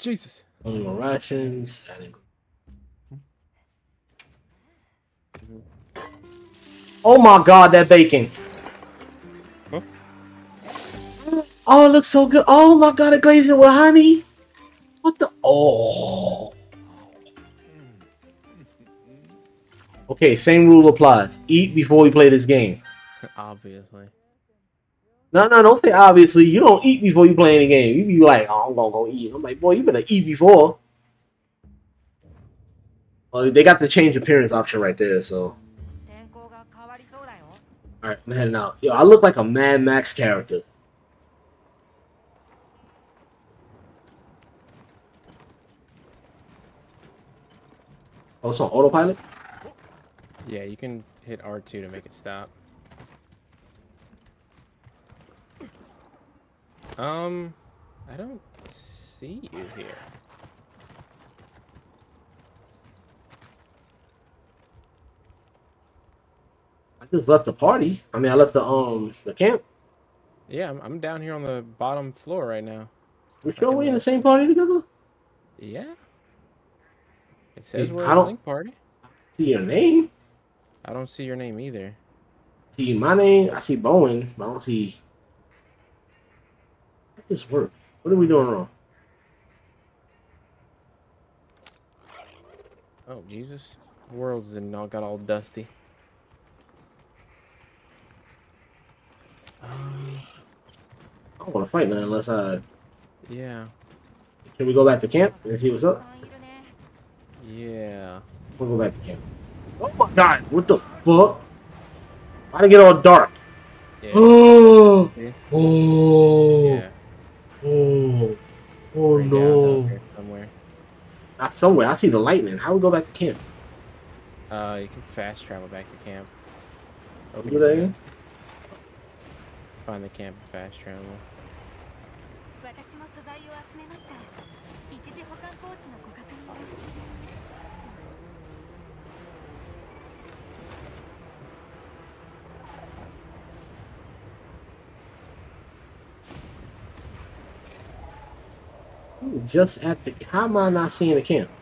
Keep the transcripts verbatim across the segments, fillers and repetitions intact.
Jesus. Animal rations. Oh my god, that bacon. Huh? Oh, it looks so good. Oh my god, it glazed it with honey. What the? Oh. Okay, same rule applies. Eat before we play this game. Obviously. No, no, don't say obviously. You don't eat before you play any game. You be like, oh, I'm gonna go eat. I'm like, boy, you better eat before. Well, they got the change appearance option right there, so. Alright, I'm heading out. Yo, I look like a Mad Max character. Oh, it's on autopilot? Yeah, you can hit R two to make it stop. Um, I don't see you here. I just left the party. I mean, I left the um the camp. Yeah, I'm, I'm down here on the bottom floor right now. We sure we in the same party together? Yeah. It says Hey, we're I in a don't link party. see your name. I don't see your name either. See my name. I see Bowen, but I don't see. How does this work? What are we doing wrong? Oh, Jesus. The world's in all got all dusty. Um, I don't want to fight nothing unless I. yeah. Can we go back to camp and see what's up? Yeah. We'll go back to camp. Oh my god! What the fuck? Why'd it get all dark? Yeah. Oh! See? Oh! Yeah. Oh! Oh Right down no! down here somewhere. Not somewhere. I see the lightning. How we go back to camp? Uh, you can fast travel back to camp. Open Do your that map. again? Find the camp and fast travel. Ooh, just at the. How am I not seeing the camp?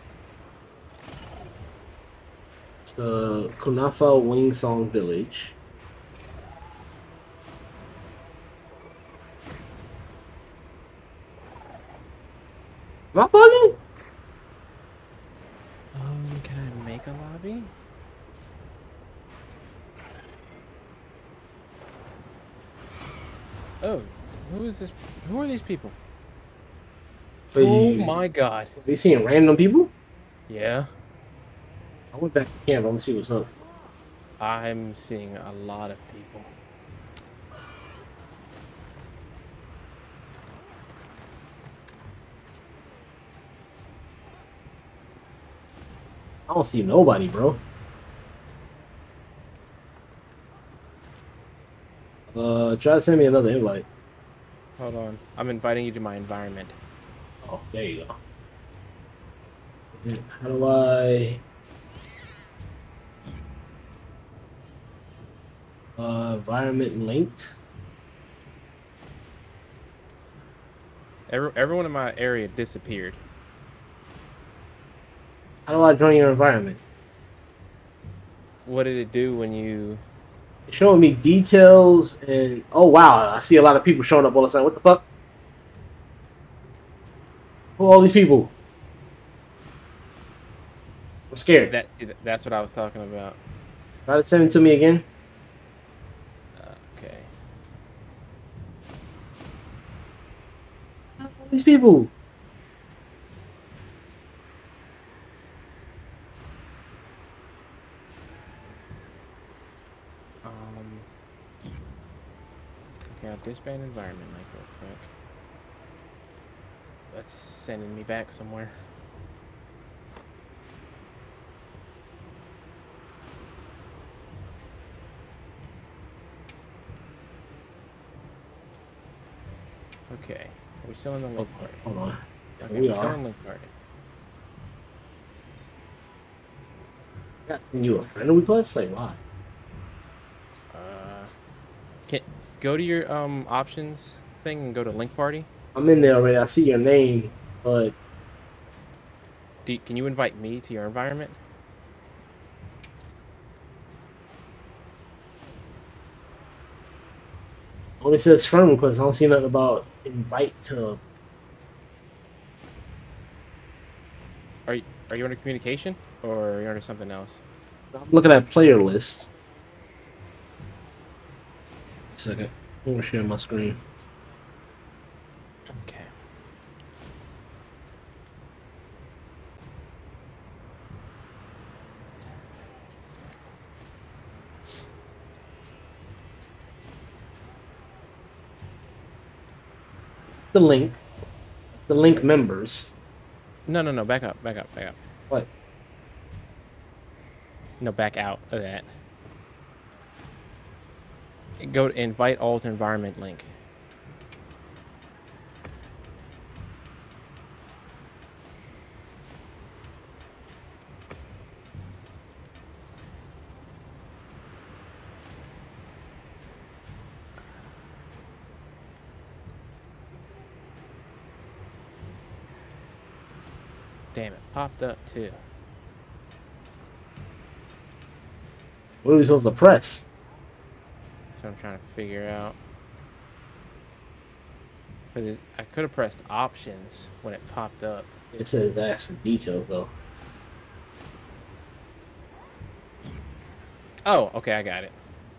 It's the Kunafa Wing Song Village. Am I bugging? Um, can I make a lobby? Oh, who is this? Who are these people? Wait, Oh you- my god. Are you seeing random people? Yeah, I went back to camp. I'm gonna see what's up. I'm seeing a lot of people. I don't see nobody, bro. Uh, try to send me another invite. Hold on. I'm inviting you to my environment. Oh, there you go. How do I? Uh, environment linked. Every, everyone in my area disappeared. How do I join your environment? What did it do when you... It's showing me details and oh wow, I see a lot of people showing up all of a sudden. What the fuck? Who are all these people? I'm scared. That, that's what I was talking about. Try to send it to me again. Okay. Who are all these people? Um... Okay, I'll disband environment like real quick. That's sending me back somewhere. Okay, are we still in the link party? Hold on. Okay, We we're still are. in the link party. Got you a friend request? Like why? Uh, can go to your um options thing and go to link party. I'm in there already. I see your name. But Do you, can you invite me to your environment? only says friend request. I don't see nothing about invite to. Are you, are you under communication or are you under something else? I'm looking at player list. A second. I'm gonna share my screen. Okay. The link. The link members. No, no, no. Back up. Back up. Back up. What? No, back out of that. Go to invite alt environment link. Damn it, popped up too. What are we supposed to press? So I'm trying to figure out. Cause I could have pressed options when it popped up. It says ask for details though. Oh, okay, I got it.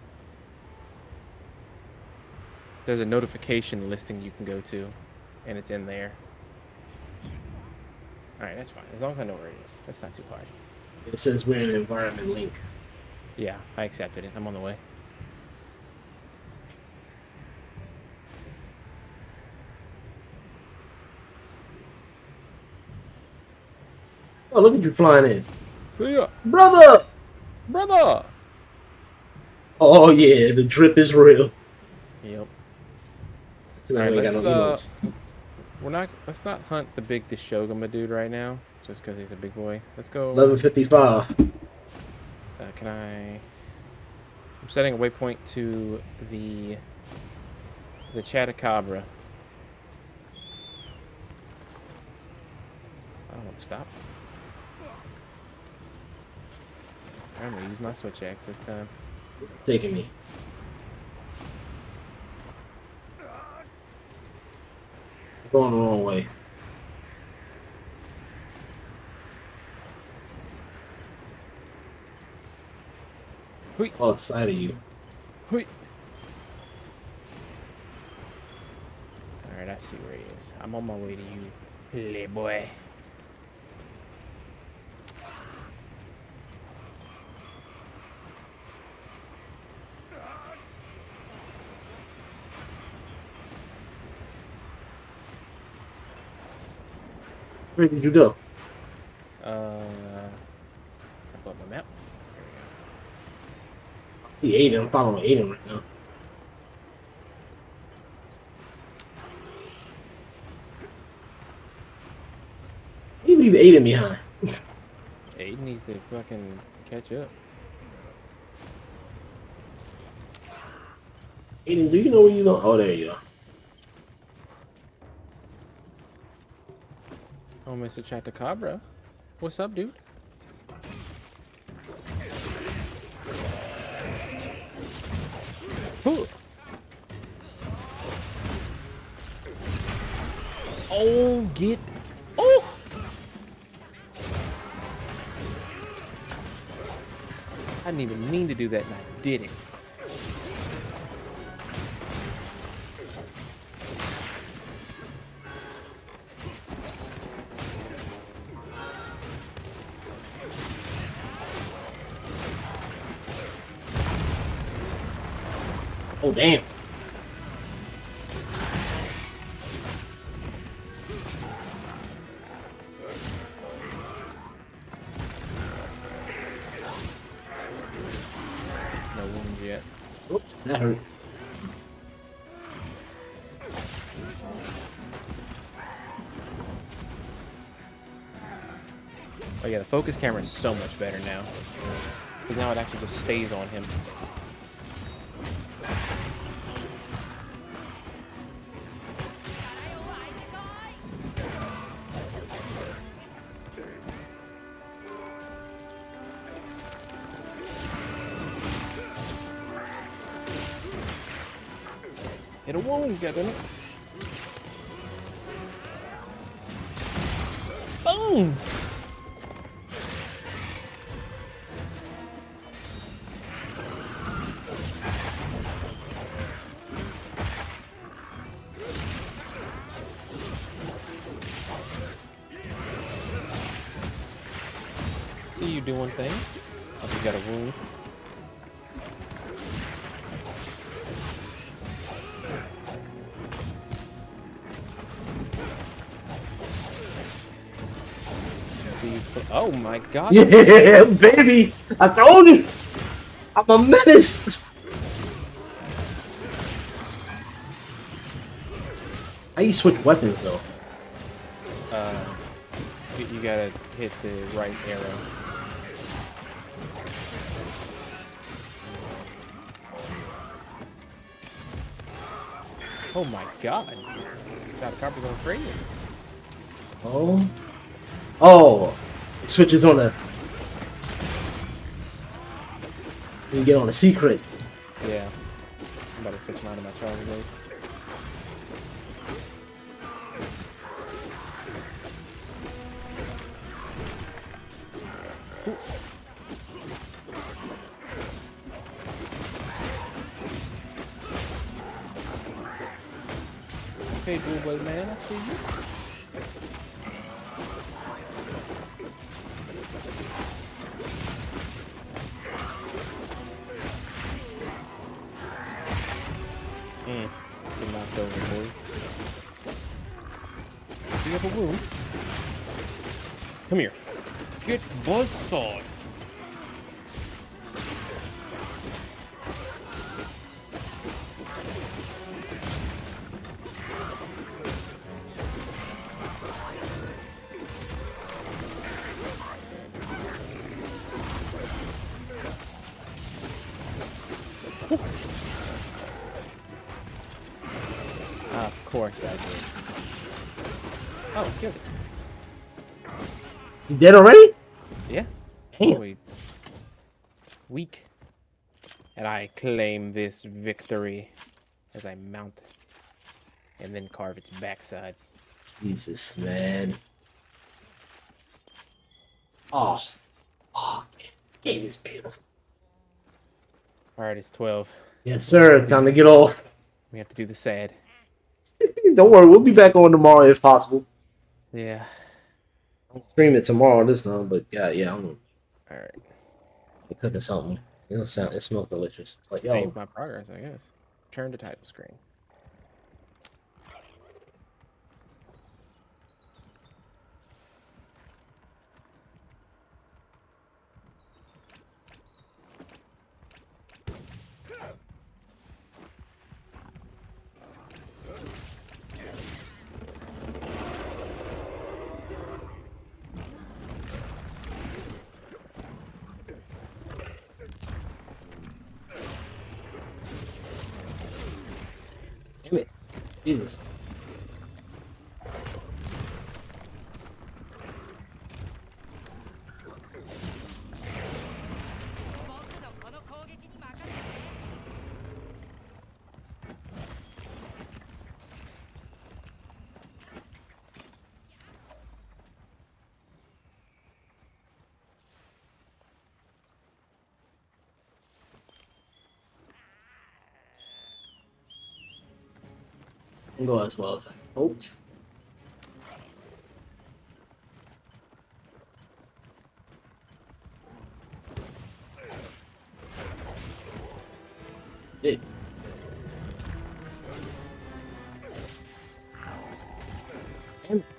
There's a notification listing you can go to, and it's in there. Alright, that's fine. As long as I know where it is. That's not too hard. It says we're in an environment link. Yeah, I accepted it. I'm on the way. Oh, look at you flying in. Yeah. Brother! Brother! Oh yeah, the drip is real. Yep. So now Alright, we got let's, no uh, emotes. we're not, let's not hunt the big Deshogama dude right now, just because he's a big boy. Let's go. eleven fifty-five. Uh, can I... I'm setting a waypoint to the... The Chatacabra. I don't want to stop. I'm going to use my switch axe this time. Taking me. Going the wrong way. Hui. Oh, side of you. Hui. Alright, I see where he is. I'm on my way to you, little boy. Where did you go? Uh, I pull up my map. There we go. I see Aiden. I'm following Aiden right now. You leave Aiden behind. Aiden needs to fucking catch up. Aiden, do you know where you going? Oh, there you go. Oh, Mister Chatacabra. What's up, dude? Ooh. Oh, get... Oh! I didn't even mean to do that, and I did it. Oh, damn. No wounds yet. Oops, that hurt. Oh yeah, the focus camera is so much better now. Because now it actually just stays on him. Hit a wound, get in it. Boom! See you doing things. Oh, you got a wound. Oh my god. Yeah, baby! I told you! I'm a menace! How you switch weapons though? Uh, you, you gotta hit the right arrow. Oh my god. Got a copy going crazy. Oh. Oh! It switches on a... You get on a secret. Yeah. I'm about to switch mine to my Charlie blade. Okay, Dual Blade man, I see you. Mm. Get knocked over, boy. Do you have a wound? Come here. Get buzzsawed. Of course I did. Oh, killed it. You dead already? Yeah. Damn. Wait. Weak. And I claim this victory as I mount and then carve its backside. Jesus, man. Oh. Oh, man. Game is beautiful. Alright, it's twelve. Yes, sir. Time to get off. We have to do the sad. Don't worry, we'll be back on tomorrow if possible. Yeah. I'll stream it tomorrow this time, but yeah, yeah, I'm, Alright. I'm cooking something. It'll sound, it smells delicious. Like, yo, Save my progress, I guess. Turn to title screen. damn it. Jesus. Can go as well as I hoped. Hey. Damn it.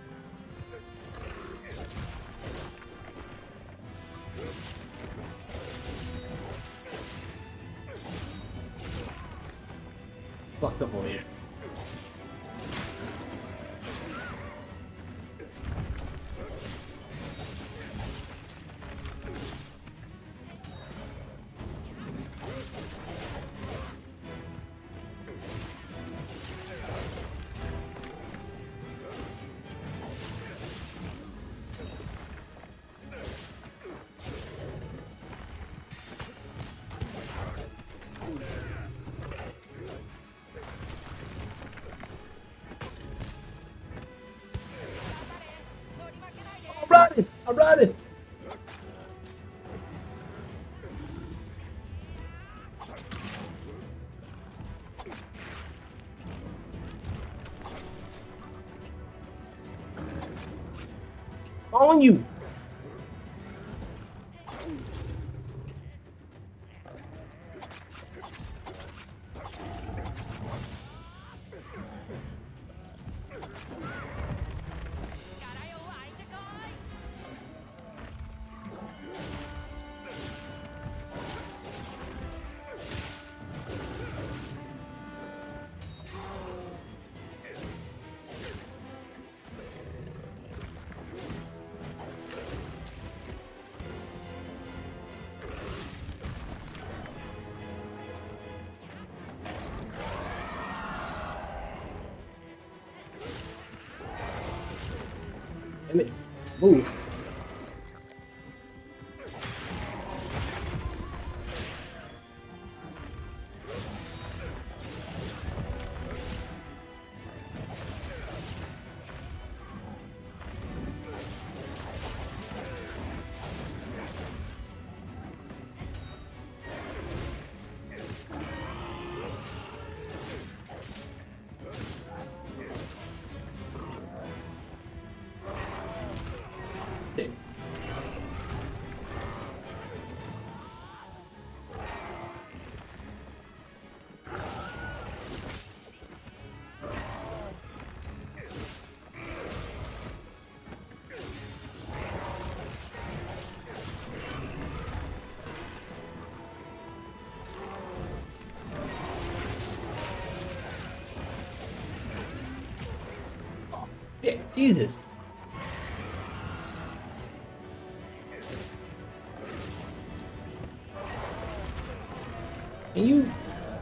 Fucked up over here. I'm riding. On you. Move. Yeah, Jesus. And you.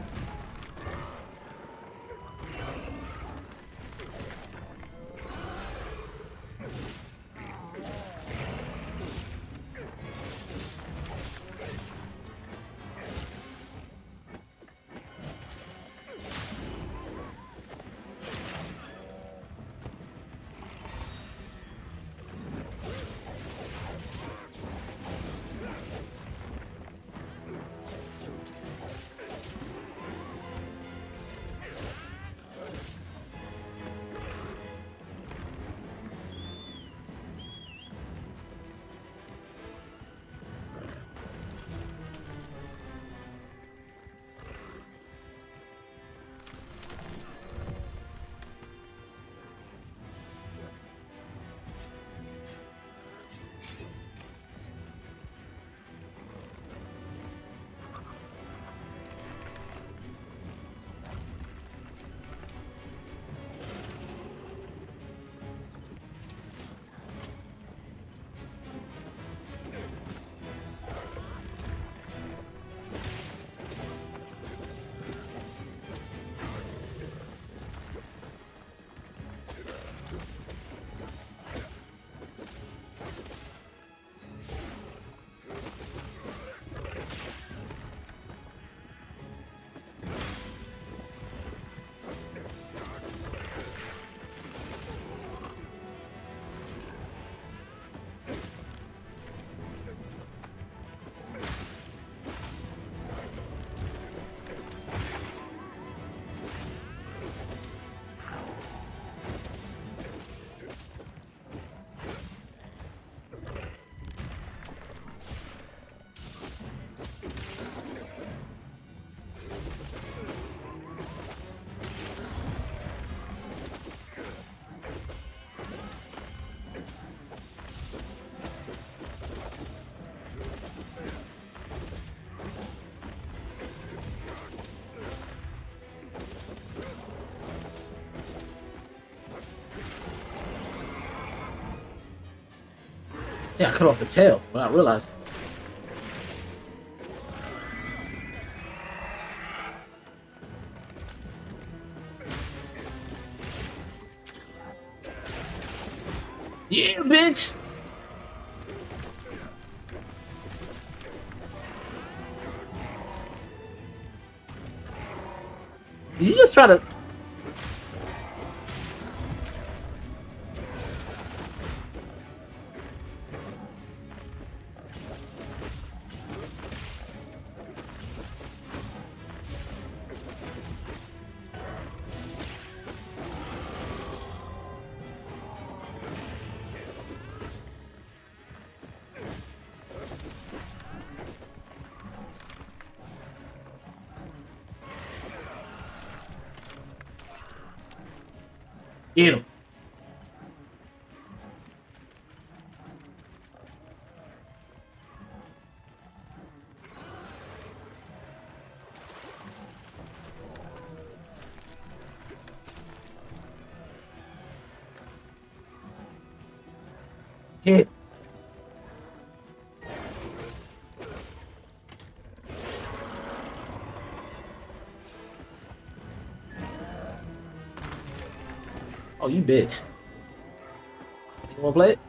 Yeah, I cut off the tail when I realized. Yeah, bitch! You just try to... Get him. Hit. Oh, you bitch. You wanna play it?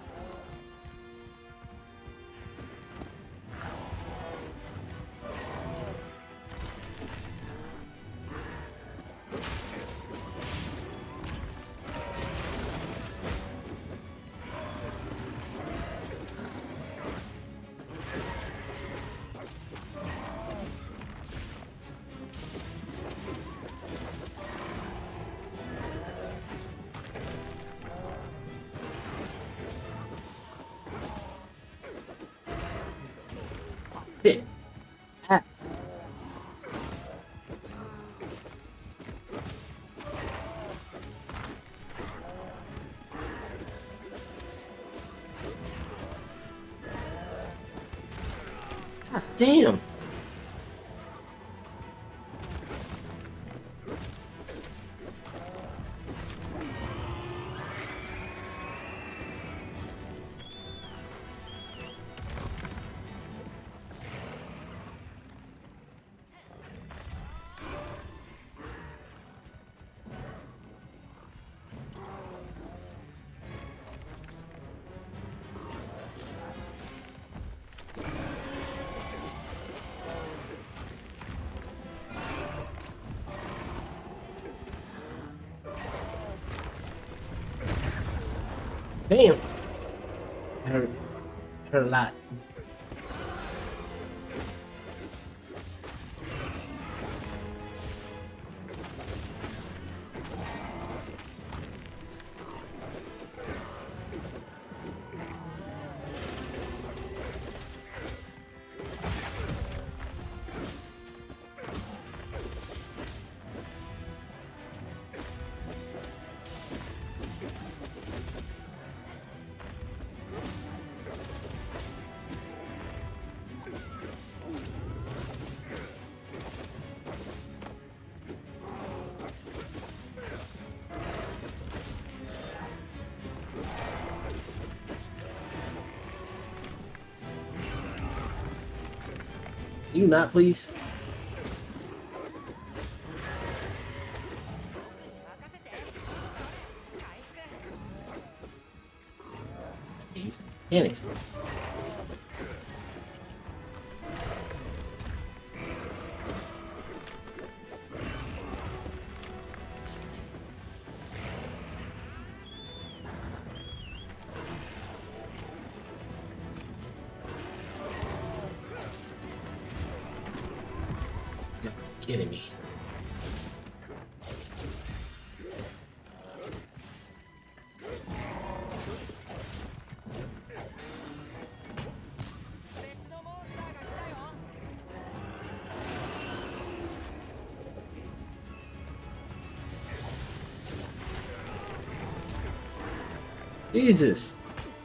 Shit. Ah. God damn. Damn. It hurt. It hurt a lot. You not, please? Phoenix. You're kidding me. Jesus.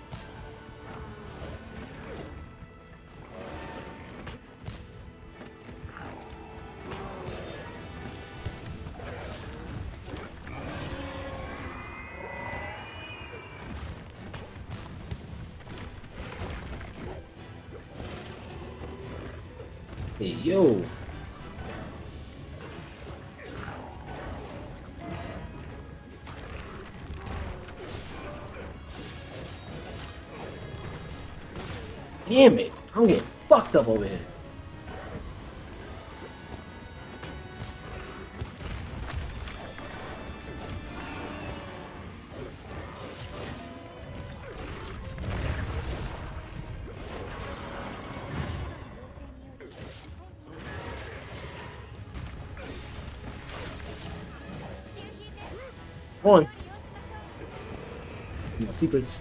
Hey, yo. Damn it. I'm getting fucked up over here. Come on. No secrets.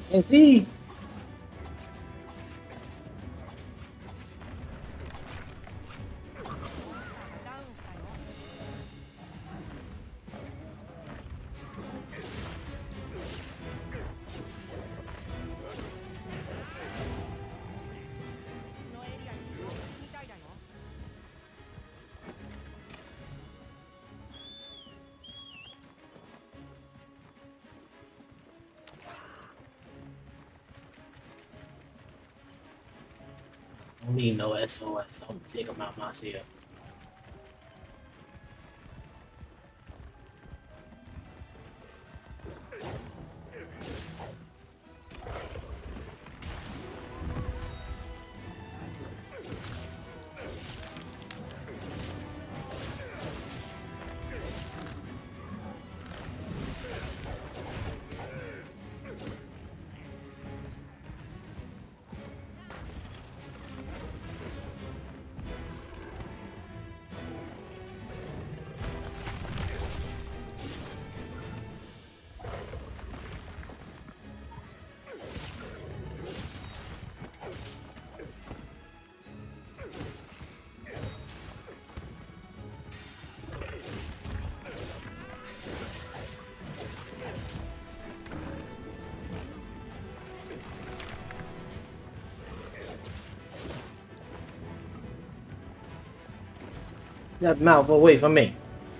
And see. I don't need no S O S. I'm gonna take them out myself. That mouth away from me.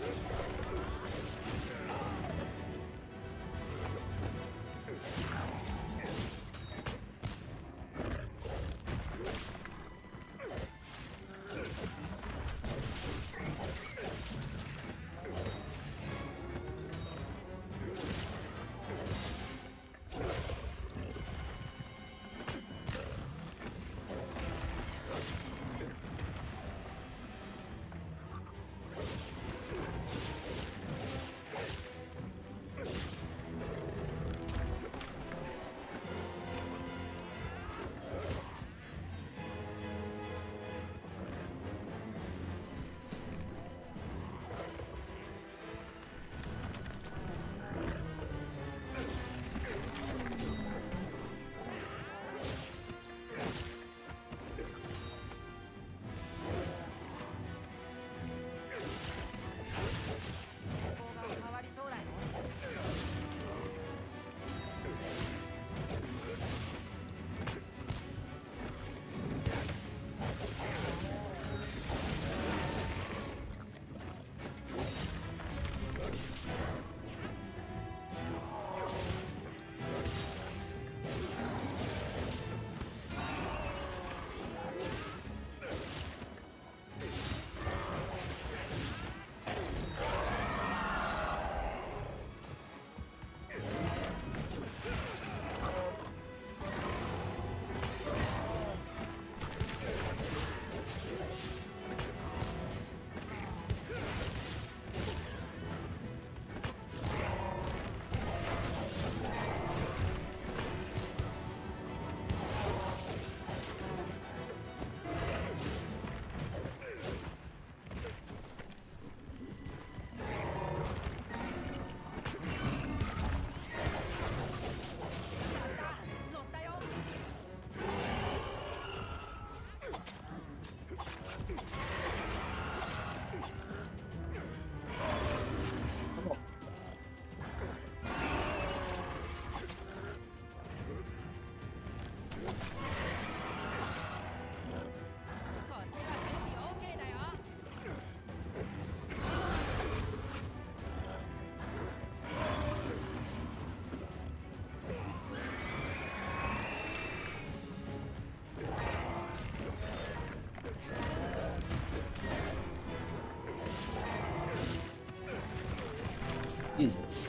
Jesus.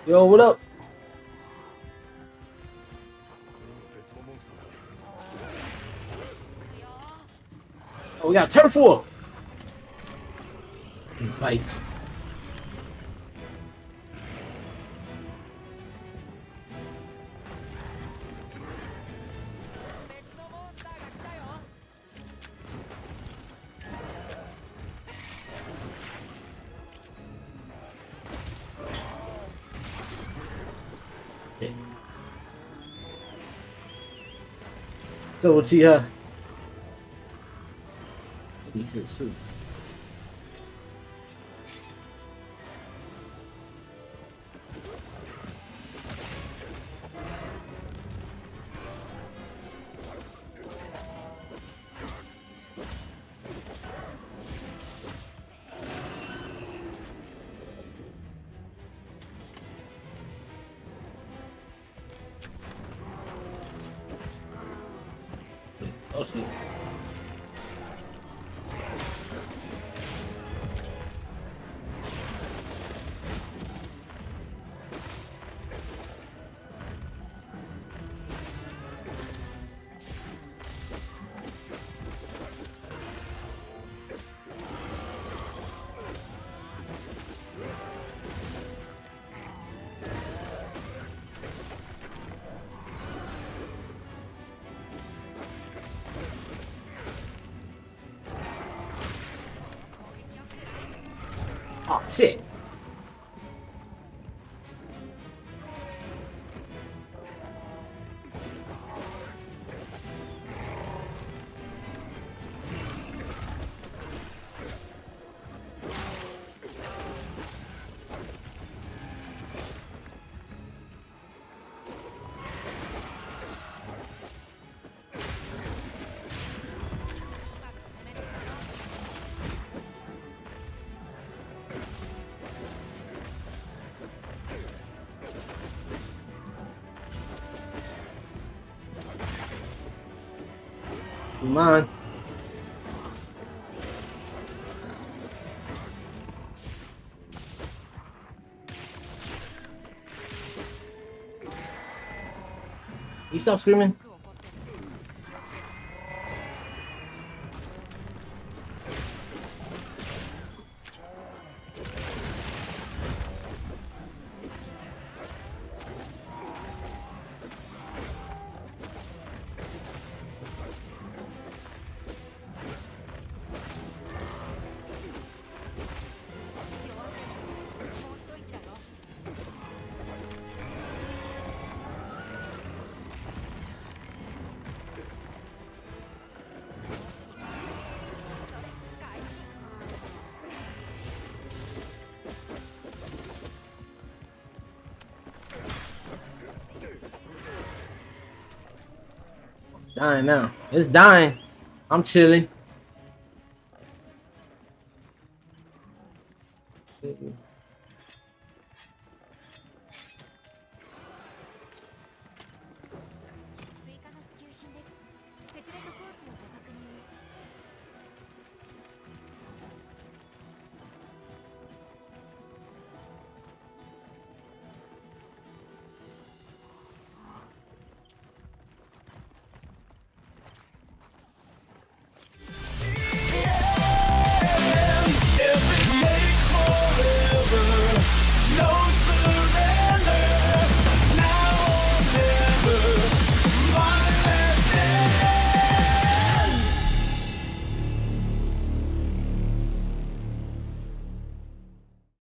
Yo, what up? Oh, we got a turf war. Fight. So what you uh? 的确是。哦，是。Oh shit. Come on. You stop screaming? Dying now. It's dying. I'm chilling.